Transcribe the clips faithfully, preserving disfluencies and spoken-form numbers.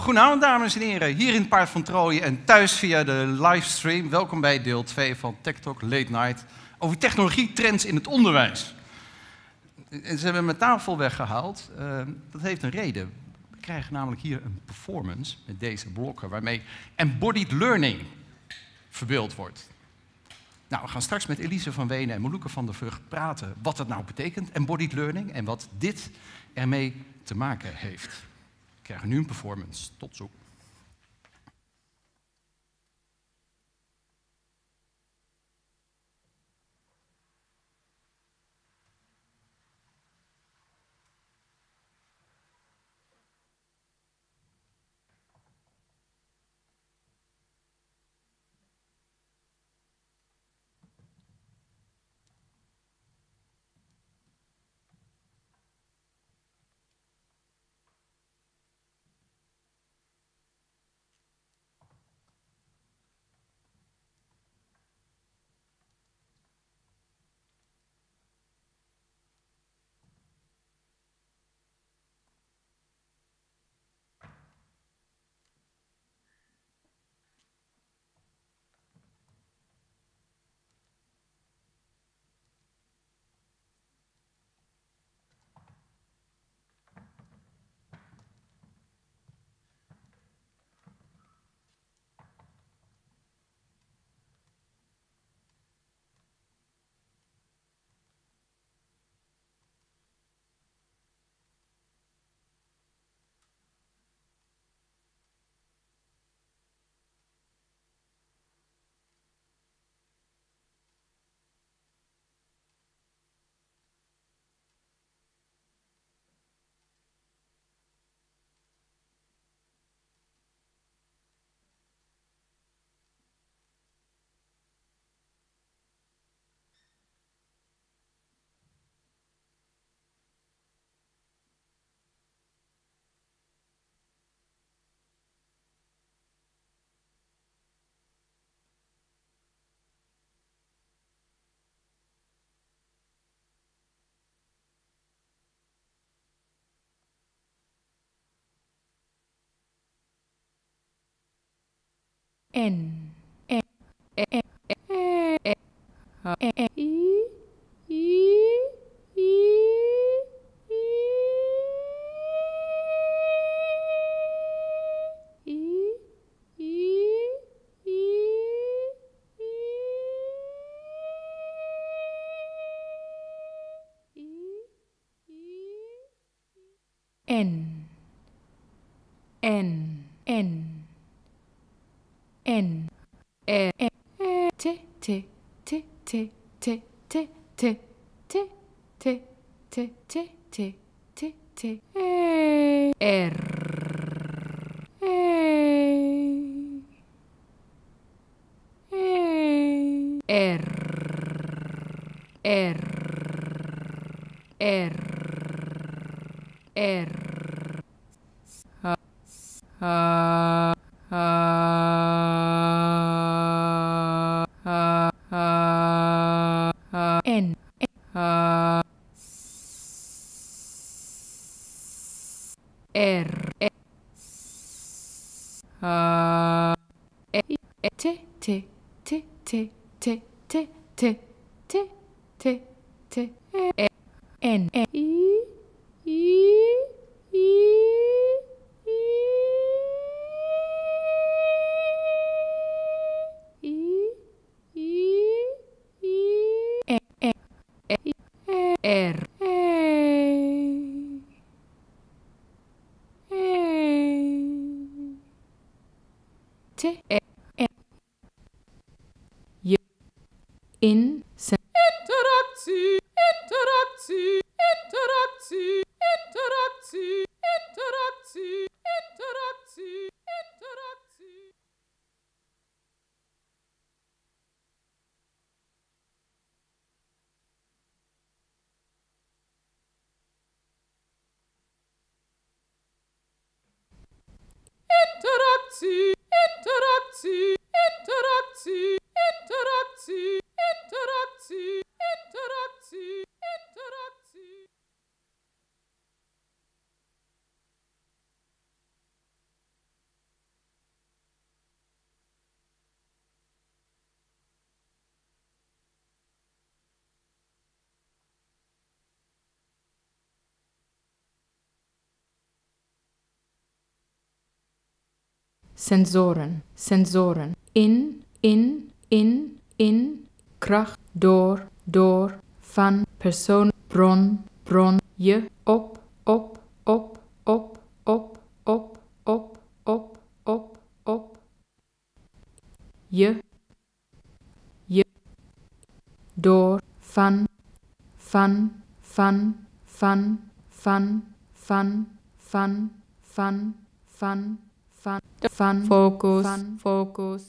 Goedenavond, dames en heren. Hier in het Paard van Troje en thuis via de livestream. Welkom bij deel twee van Tech Talk Late Night over technologietrends in het onderwijs. Ze hebben mijn tafel weggehaald. Uh, dat heeft een reden. We krijgen namelijk hier een performance met deze blokken waarmee embodied learning verbeeld wordt. Nou, we gaan straks met Elise van Wenen en Moluke van der Vught praten wat het nou betekent, embodied learning, en wat dit ermee te maken heeft. We krijgen nu een performance. Tot zo. N E E E E E I I N N N N E E T T T T T T T T T T T T T T E R E E R R R R Ha N R T T T T T T T T T T N I I R T J in interactie interactie interactie interactie interactie interactie interactie. Interactie, interactie, interactie, interactie, interactie, interactie, interactie. sensoren, sensoren, in, in, in, in, kracht, door, door, van, persoon, bron, bron, je, op, op, op, op, op, op, op, op, op, op, je, je, door, van, van, van, van, van, van, van, van, van, van, van, focus, van, focus,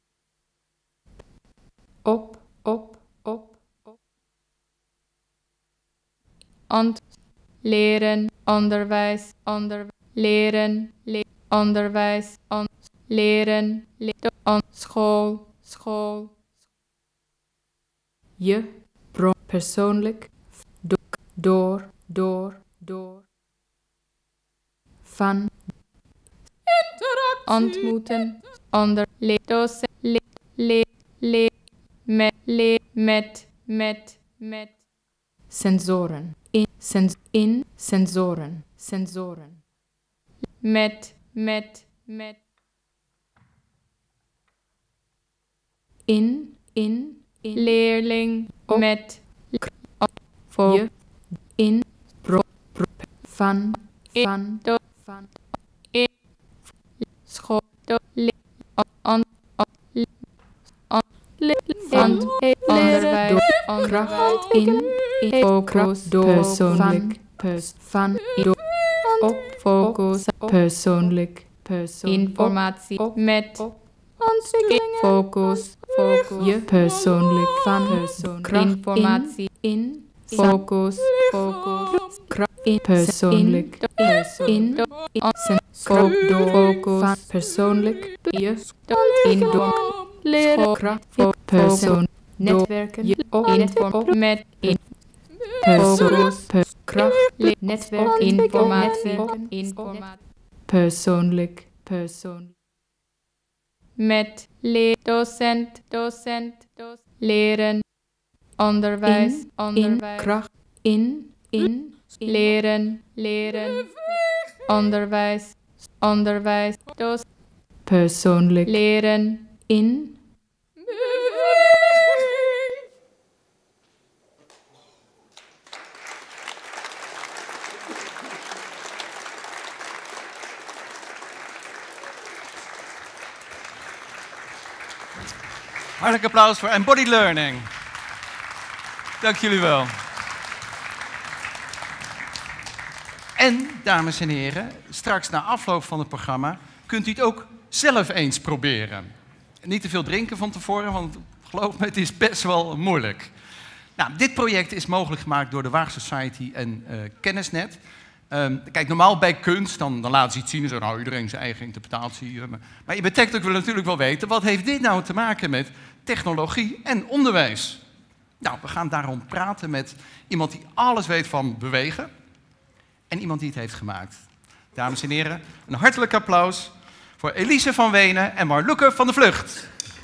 op, op, op, op, ont, leren, onderwijs, onder, leren, le, onderwijs, on, leren, le, on, school, school, je, bron, persoonlijk, do, door, door, door, van, ontmoeten, onder, le, docent, le, le, le, met, le, met, met, met, sensoren, in, sens, in, sensoren, sensoren, met, met, met, in, in, in, leerling, op, met, voor, je, in, bro, bro, van, van, do, van, in, school, do, le, on, on, le, on, le, van, onderwijs, kracht, in, in, focus, door, persoonlijk, pers, van, do, op, focus, persoonlijk, persoon, informatie, op, met, op, ontwikkeling, focus, focus, je, persoonlijk, van, persoon, informatie, in, focus, focus, kracht, in, persoonlijk, in, in, focus, van, persoonlijk, je, in, door, leren, kracht, persoon, netwerken, je, op, op, met, in, focus, per, kracht, netwerk, informatie, informatie, persoonlijk, persoon, met, le, docent, docent, docent, leren, onderwijs, in, onderwijs, in, kracht, in, in, leren, leren, onderwijs, onderwijs, docent, persoonlijk, leren, in, Hartelijk applaus voor Embodied Learning. Dank jullie wel. En, dames en heren, straks na afloop van het programma kunt u het ook zelf eens proberen. Niet te veel drinken van tevoren, want geloof me, het is best wel moeilijk. Nou, dit project is mogelijk gemaakt door de Waag Society en uh, Kennisnet. Um, kijk, normaal bij kunst, dan, dan laten ze iets zien en zo, nou, iedereen zijn eigen interpretatie. Uh, maar, maar je bij TechTalk wil natuurlijk wel weten, wat heeft dit nou te maken met technologie en onderwijs? Nou, we gaan daarom praten met iemand die alles weet van bewegen en iemand die het heeft gemaakt. Dames en heren, een hartelijk applaus voor Elise van Wenen en Marloeke van de Vlucht.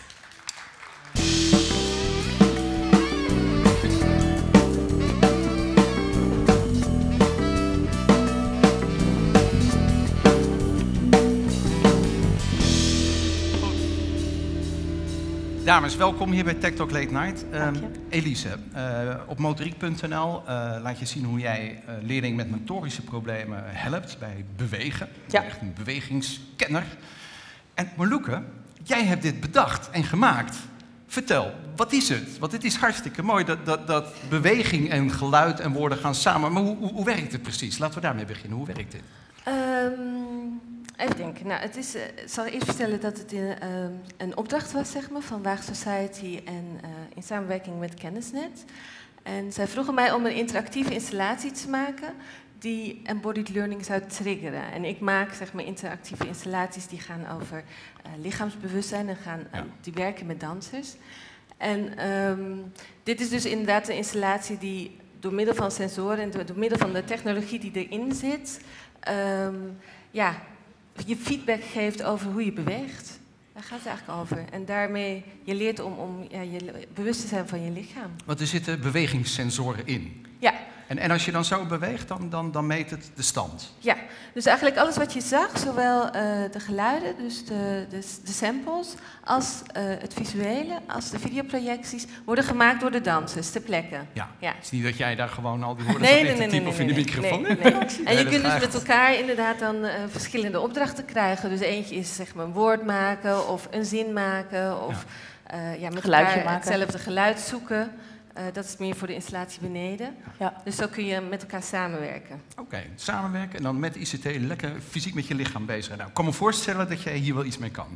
Dames, welkom hier bij TechTalk Late Night. Uh, Elise, uh, op motoriek punt n l uh, laat je zien hoe jij uh, leerlingen met motorische problemen helpt bij bewegen. Ja. Echt een bewegingskenner. En Marloeke, jij hebt dit bedacht en gemaakt. Vertel, wat is het? Want het is hartstikke mooi dat, dat, dat beweging en geluid en woorden gaan samen. Maar hoe, hoe, hoe werkt het precies? Laten we daarmee beginnen. Hoe werkt dit? Um... Even denken. Nou, het is, uh, ik zal eerst vertellen dat het in, uh, een opdracht was, zeg maar, van Waag Society en uh, in samenwerking met Kennisnet. En zij vroegen mij om een interactieve installatie te maken die embodied learning zou triggeren. En ik maak, zeg maar, interactieve installaties die gaan over uh, lichaamsbewustzijn en gaan, uh, ja. die werken met dansers. En um, dit is dus inderdaad een installatie die door middel van sensoren en door, door middel van de technologie die erin zit, um, ja, je feedback geeft over hoe je beweegt. Daar gaat het eigenlijk over. En daarmee je leert om, om ja, je bewust te zijn van je lichaam. Want er zitten bewegingssensoren in. Ja, En, en als je dan zo beweegt, dan, dan, dan meet het de stand? Ja, dus eigenlijk alles wat je zag, zowel uh, de geluiden, dus de, de, de samples, als uh, het visuele, als de videoprojecties, worden gemaakt door de dansers ter plekke. Ja, ja. Het is niet dat jij daar gewoon al die woorden nee, zat nee, in te nee, typen nee, of in nee, de microfoon. Nee, nee. Nee. En je nee, kunt dus graag. met elkaar inderdaad dan uh, verschillende opdrachten krijgen. Dus eentje is zeg maar een woord maken of een zin maken of ja. Uh, ja, met Geluidje elkaar maken. hetzelfde geluid zoeken. Uh, dat is meer voor de installatie beneden. Ja. Dus zo kun je met elkaar samenwerken. Oké, okay, samenwerken en dan met I C T lekker fysiek met je lichaam bezig zijn. Nou, ik kan me voorstellen dat jij hier wel iets mee kan.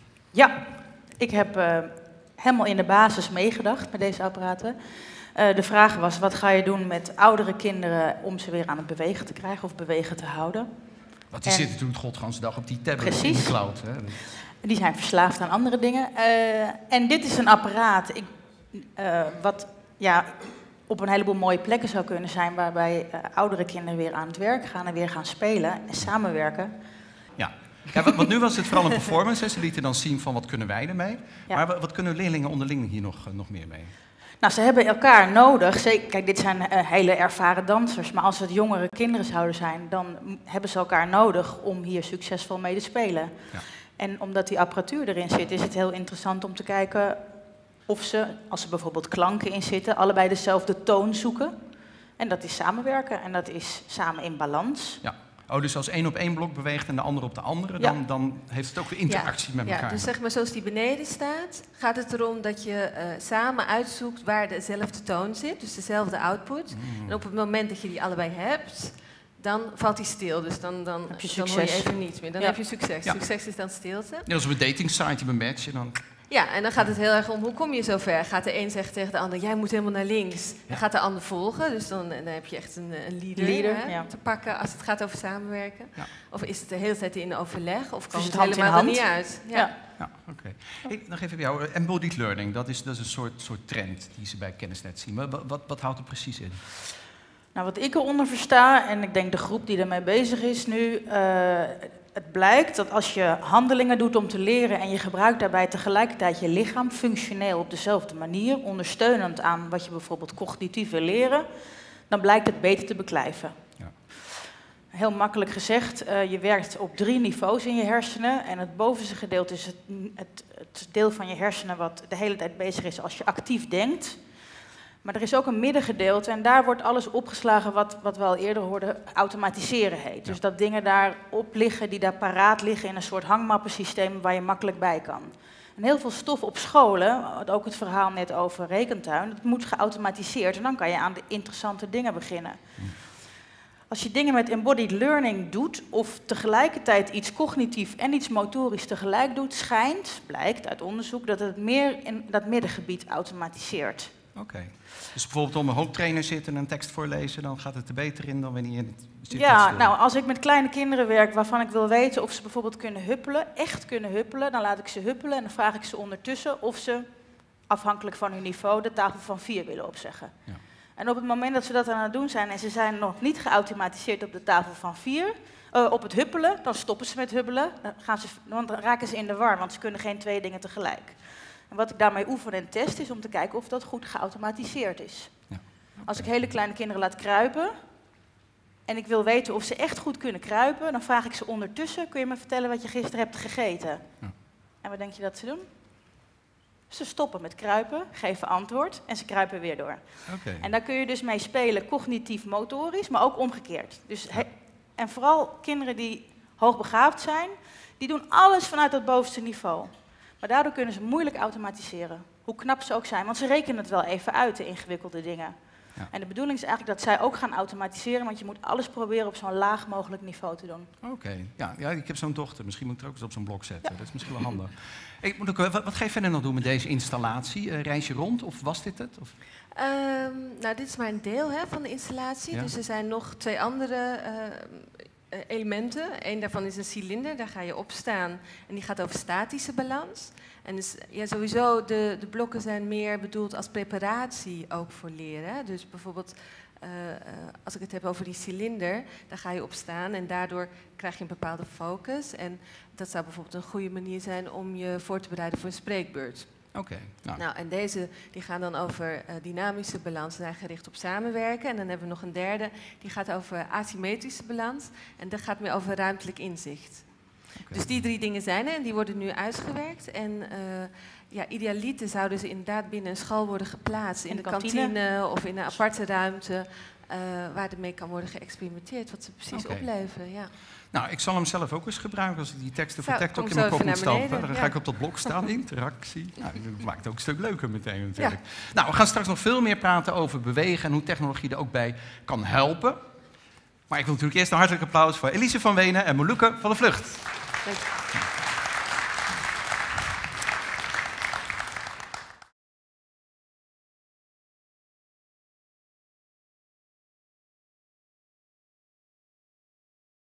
Ja, ik heb uh, helemaal in de basis meegedacht met deze apparaten. Uh, de vraag was, wat ga je doen met oudere kinderen om ze weer aan het bewegen te krijgen of bewegen te houden? Want die en, zitten natuurlijk de godganse dag op die tablet precies. in de cloud. Hè? Die zijn verslaafd aan andere dingen. Uh, en dit is een apparaat ik, uh, wat ja, op een heleboel mooie plekken zou kunnen zijn, waarbij uh, oudere kinderen weer aan het werk gaan en weer gaan spelen en samenwerken. Ja. Ja, want nu was het vooral een performance. Hè. Ze lieten dan zien van wat kunnen wij ermee. Ja. Maar wat kunnen leerlingen onderling hier nog, nog meer mee? Nou, ze hebben elkaar nodig. Zeker, kijk, dit zijn uh, hele ervaren dansers. Maar als het jongere kinderen zouden zijn, dan hebben ze elkaar nodig om hier succesvol mee te spelen. Ja. En omdat die apparatuur erin zit, is het heel interessant om te kijken of ze, als er bijvoorbeeld klanken in zitten, allebei dezelfde toon zoeken. En dat is samenwerken en dat is samen in balans. Ja. Oh, dus als één op één blok beweegt en de ander op de andere, dan, ja. dan heeft het ook weer interactie ja, met elkaar. Ja, dus zeg maar zoals die beneden staat, gaat het erom dat je uh, samen uitzoekt waar dezelfde toon zit, dus dezelfde output. Mm. En op het moment dat je die allebei hebt, dan valt die stil. Dus dan, dan, heb je dan hoor je even niets meer. Dan ja. heb je succes. Ja. Succes is dan stilte. Ja, als op een dating site, je een match, dan... Ja, en dan gaat het heel erg om, hoe kom je zover? Gaat de een zeggen tegen de ander, jij moet helemaal naar links. Dan ja. gaat de ander volgen, dus dan, dan heb je echt een, een leader, leader hè, ja. te pakken als het gaat over samenwerken. Ja. Of is het de hele tijd in overleg, of kan dus het, het helemaal er hand. niet uit? Ja, ja. ja oké. Okay. Hey, nog even bij jou, embodied learning, dat is, dat is een soort, soort trend die ze bij Kennisnet zien. Maar wat, wat, wat houdt er precies in? Nou, wat ik eronder versta, en ik denk de groep die ermee bezig is nu, uh, het blijkt dat als je handelingen doet om te leren en je gebruikt daarbij tegelijkertijd je lichaam functioneel op dezelfde manier, ondersteunend aan wat je bijvoorbeeld cognitief wil leren, dan blijkt het beter te beklijven. Ja. Heel makkelijk gezegd, uh, je werkt op drie niveaus in je hersenen en het bovenste gedeelte is het, het, het deel van je hersenen wat de hele tijd bezig is als je actief denkt. Maar er is ook een middengedeelte en daar wordt alles opgeslagen wat, wat we al eerder hoorden automatiseren heet. Ja. Dus dat dingen daarop liggen die daar paraat liggen in een soort hangmappensysteem waar je makkelijk bij kan. En heel veel stof op scholen, ook het verhaal net over rekentuin, dat moet geautomatiseerd en dan kan je aan de interessante dingen beginnen. Hm. Als je dingen met embodied learning doet of tegelijkertijd iets cognitief en iets motorisch tegelijk doet, schijnt, blijkt uit onderzoek, dat het meer in dat middengebied automatiseert. Oké. Okay. Dus bijvoorbeeld om een hoofdtrainer zitten en een tekst voorlezen, dan gaat het er beter in dan wanneer je het zit. Ja, nou, als ik met kleine kinderen werk waarvan ik wil weten of ze bijvoorbeeld kunnen huppelen, echt kunnen huppelen, dan laat ik ze huppelen en dan vraag ik ze ondertussen of ze, afhankelijk van hun niveau, de tafel van vier willen opzeggen. Ja. En op het moment dat ze dat aan het doen zijn en ze zijn nog niet geautomatiseerd op de tafel van vier, uh, op het huppelen, dan stoppen ze met huppelen, dan, gaan ze, dan raken ze in de war, want ze kunnen geen twee dingen tegelijk. En wat ik daarmee oefen en test is om te kijken of dat goed geautomatiseerd is. Ja, okay. Als ik hele kleine kinderen laat kruipen en ik wil weten of ze echt goed kunnen kruipen, dan vraag ik ze ondertussen, kun je me vertellen wat je gisteren hebt gegeten? Ja. En wat denk je dat ze doen? Ze stoppen met kruipen, geven antwoord en ze kruipen weer door. Okay. En daar kun je dus mee spelen, cognitief-motorisch, maar ook omgekeerd. Dus ja. En vooral kinderen die hoogbegaafd zijn, die doen alles vanuit dat bovenste niveau. Maar daardoor kunnen ze moeilijk automatiseren, hoe knap ze ook zijn. Want ze rekenen het wel even uit, de ingewikkelde dingen. Ja. En de bedoeling is eigenlijk dat zij ook gaan automatiseren, want je moet alles proberen op zo'n laag mogelijk niveau te doen. Oké, okay. ja, ja, ik heb zo'n dochter. Misschien moet ik het ook eens op zo'n blok zetten. Ja. Dat is misschien wel handig. Ik moet ook, wat, wat ga je verder nog doen met deze installatie? Uh, reis je rond of was dit het? Of? Um, nou, dit is maar een deel hè, van de installatie. Ja. Dus er zijn nog twee andere uh, elementen. Eén daarvan is een cilinder, daar ga je op staan. En die gaat over statische balans. En dus, ja, sowieso, de, de blokken zijn meer bedoeld als preparatie ook voor leren. Hè. Dus bijvoorbeeld, uh, uh, als ik het heb over die cilinder, daar ga je op staan en daardoor krijg je een bepaalde focus. En dat zou bijvoorbeeld een goede manier zijn om je voor te bereiden voor een spreekbeurt. Oké. Okay, nou. Nou, en deze die gaan dan over uh, dynamische balans, zijn gericht op samenwerken. En dan hebben we nog een derde, die gaat over asymmetrische balans. En dat gaat meer over ruimtelijk inzicht. Okay. Dus die drie dingen zijn er en die worden nu uitgewerkt. En uh, ja, idealiter zouden ze inderdaad binnen een school worden geplaatst. In, in de, de kantine. kantine of in een aparte ruimte. Uh, waar ermee kan worden geëxperimenteerd, wat ze precies okay. opleveren. Ja. Nou, ik zal hem zelf ook eens gebruiken als ik die teksten voor TechTalk in mijn kop moet stampen. Dan ja. ga ik op dat blok staan, interactie. Nou, dat maakt het ook een stuk leuker meteen natuurlijk. Ja. Nou, we gaan straks nog veel meer praten over bewegen en hoe technologie er ook bij kan helpen. Maar ik wil natuurlijk eerst een hartelijk applaus voor Elise van Wenen en Moluke van de Vlucht. Dank.